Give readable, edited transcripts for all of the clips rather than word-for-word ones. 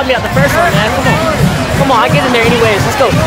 me out the first one, man. Come on. Come on, I get in there anyways. Let's go.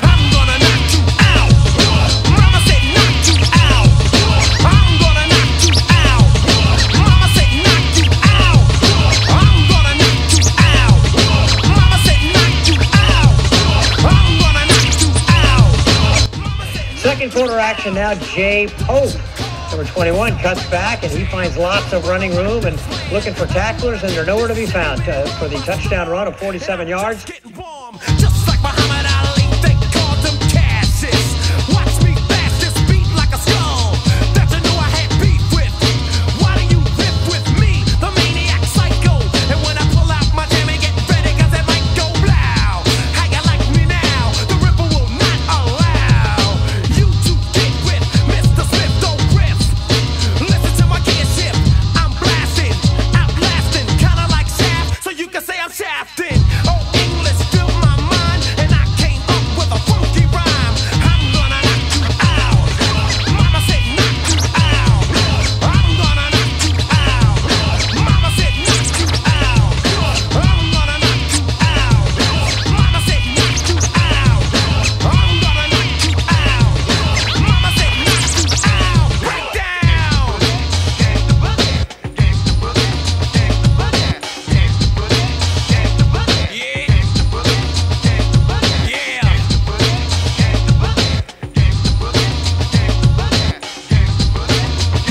Second quarter action now, Jay Pope, number 21, cuts back, and he finds lots of running room and looking for tacklers, and they're nowhere to be found for the touchdown run of 47 yards. Just like Muhammad Ali, they called them Cassis. Watch me fast this beat like a skull that you knew I had beef with. Why do you riff with me, the maniac psycho? And when I pull out my jam and get ready, cause it might go blow. How you like me now? The ripper will not allow you to get with Mr. Smith, don't riff. Listen to my gear shift. I'm blasting, outlasting, kinda like Shaft, so you can say I'm shafting. Oh, English fill my mind, and I came up with a funky rhyme. I'm gonna knock you out. Mama said knock you out. I'm gonna knock you out. Mama said knock you out. I'm gonna knock you out. Mama said knock you out. I'm gonna knock you out. Mama said knock you out. Break down. Gangsta boogie, gangsta boogie, gangsta boogie, gangsta boogie, gangsta boogie. Yeah. Gangsta boogie, gangsta boogie. Yeah. Gangsta boogie, gangsta boogie, gangsta boogie, gangsta boogie, gangsta boogie,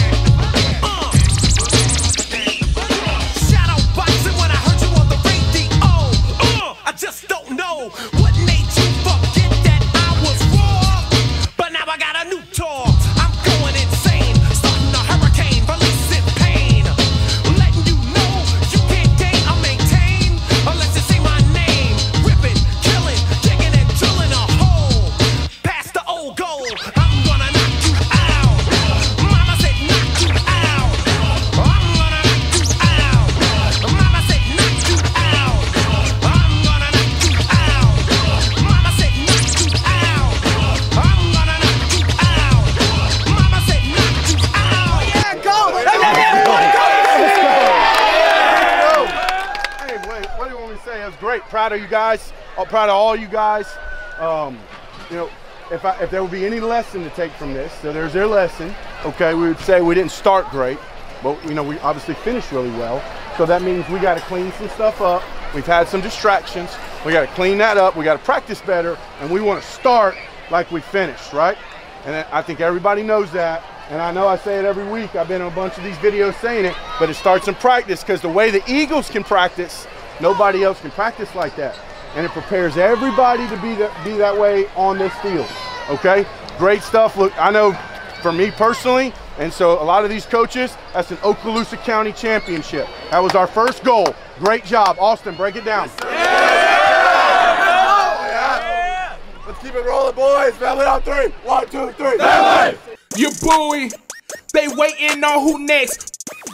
gangsta boogie. Shadow boxing when I heard you on the radio. I just don't know what made you forget that I was raw. But now I got a new tour. I'm going insane, starting a hurricane, releasing pain, letting you know you can't gain or maintain unless you say my name. Ripping, killing, digging and drilling a hole past the old goal. I'm gonna knock you out. Mama said knock you out. I'm gonna knock you out. Mama said knock you out. I'm gonna knock you out. Mama said knock you out. I'm gonna knock you out. Mama said knock you out. Yeah, go. Hey, wait, what do you want me to say? It was great. Proud of you guys. Proud of all you guys. You know, if there would be any lesson to take from this, so there's their lesson. Okay, we would say we didn't start great, but you know we obviously finished really well. So that means we got to clean some stuff up. We've had some distractions. We got to clean that up. We got to practice better, and we want to start like we finished, right? And I think everybody knows that. And I know I say it every week. I've been in a bunch of these videos saying it, but it starts in practice, because the way the Eagles can practice, nobody else can practice like that. And it prepares everybody to be that way on this field, okay? Great stuff. Look, I know for me personally, and so a lot of these coaches, that's an Okaloosa County championship. That was our first goal. Great job. Austin, break it down. Yeah. Let's keep it rolling, boys. Family on three. 1, 2, 3. Family! You buoy, they waiting on who next.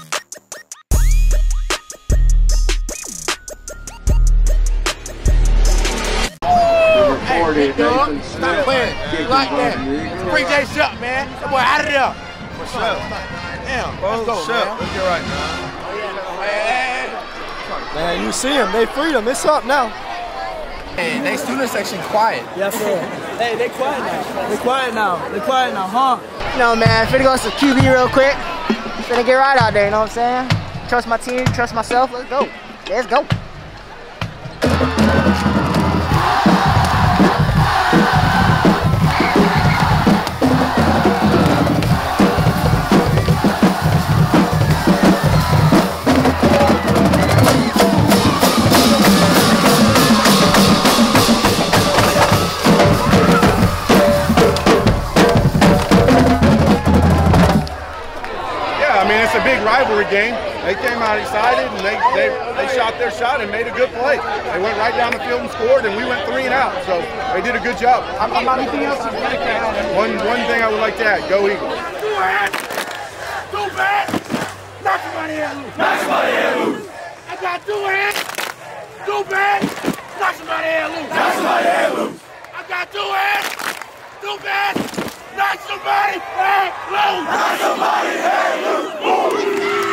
Hey, stop playing like that. Bring Jay Shuck, man. That boy out of there. For sure. Damn, let's go, man. Let's get right, man. Man, you see them, they freedom. It's up now. Hey, they student section quiet. Yes, sir. Hey, they quiet now. They quiet now. They quiet now, huh? No, man, finna go to QB real quick. Finna get right out there, you know what I'm saying? Trust my team, trust myself. Let's go. Let's go. It's a big rivalry game. They came out excited and they shot their shot and made a good play. They went right down the field and scored, and we went 3 and out. So they did a good job. Anything else you'd like to add? One thing I would like to add: go Eagles. Too bad. Knock somebody out loose. Knock somebody out loose. I got 2 hands. Too bad. Knock somebody out loose. Knock somebody out loose. I got 2 hands. Too bad. Knock somebody out loose. Knock somebody out loose.